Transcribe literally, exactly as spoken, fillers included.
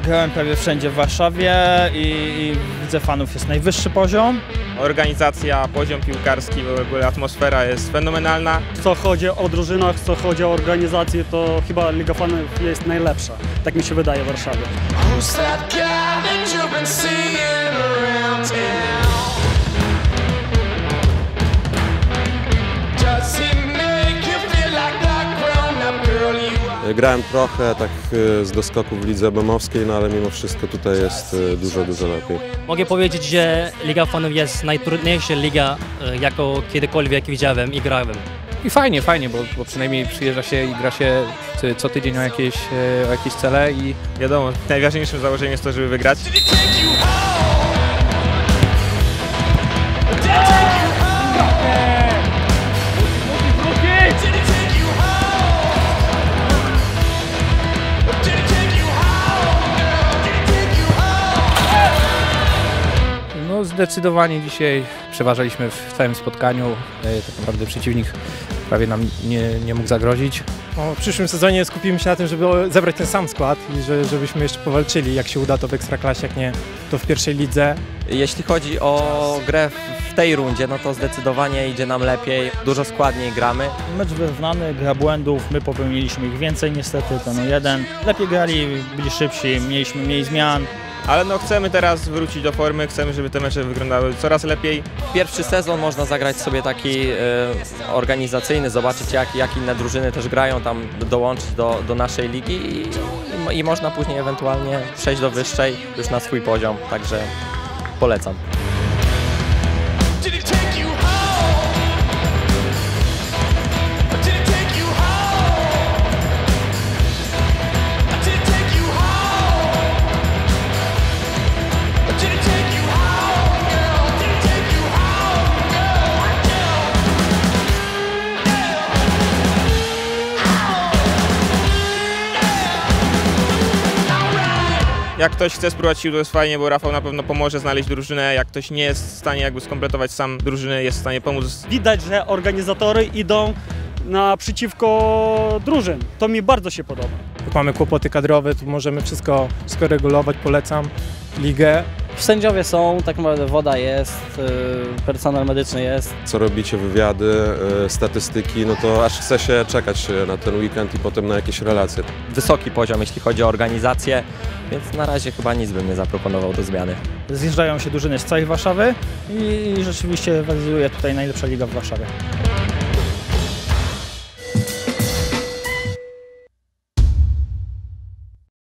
grałem prawie wszędzie w Warszawie i, i widzę fanów, jest najwyższy poziom. Organizacja, poziom piłkarski, w ogóle atmosfera jest fenomenalna. Co chodzi o drużynach, co chodzi o organizację, to chyba Liga Fanów jest najlepsza. Tak mi się wydaje w Warszawie. Grałem trochę tak z doskoków w lidze bemowskiej, no ale mimo wszystko tutaj jest dużo, dużo lepiej. Mogę powiedzieć, że Liga Fanów jest najtrudniejsza liga, jaką kiedykolwiek widziałem i grałem. I fajnie, fajnie, bo, bo przynajmniej przyjeżdża się i gra się co tydzień o jakieś, o jakieś cele i wiadomo, najważniejszym założeniem jest to, żeby wygrać. no zdecydowanie dzisiaj przeważaliśmy w całym spotkaniu. Tak naprawdę przeciwnik prawie nam nie, nie mógł zagrozić. O, w przyszłym sezonie skupimy się na tym, żeby zebrać ten sam skład i że, żebyśmy jeszcze powalczyli. Jak się uda, to w Ekstraklasie, jak nie, to w pierwszej lidze. Jeśli chodzi o grę w tej rundzie, no to zdecydowanie idzie nam lepiej, dużo składniej gramy. Mecz wyrównany, gra błędów, my popełniliśmy ich więcej niestety, to no jeden. Lepiej grali, byli szybsi, mieliśmy mniej zmian. Ale no chcemy teraz wrócić do formy, chcemy, żeby te mecze wyglądały coraz lepiej. Pierwszy sezon można zagrać sobie taki y, organizacyjny, zobaczyć jak, jak inne drużyny też grają, tam dołączyć do, do naszej ligi i, i, i można później ewentualnie przejść do wyższej już na swój poziom, także polecam. Jak ktoś chce spróbować sił, to jest fajnie, bo Rafał na pewno pomoże znaleźć drużynę. Jak ktoś nie jest w stanie jakby skompletować sam drużyny, jest w stanie pomóc. Widać, że organizatory idą naprzeciwko drużyn. To mi bardzo się podoba. Jak mamy kłopoty kadrowe, to możemy wszystko skoregulować, polecam ligę. Sędziowie są, tak naprawdę woda jest, personel medyczny jest. Co robicie, wywiady, statystyki, no to aż chce się czekać na ten weekend i potem na jakieś relacje. Wysoki poziom, jeśli chodzi o organizację, więc na razie chyba nic bym nie zaproponował do zmiany. Zjeżdżają się drużyny z całej Warszawy i rzeczywiście rywalizuje tutaj najlepsza liga w Warszawie.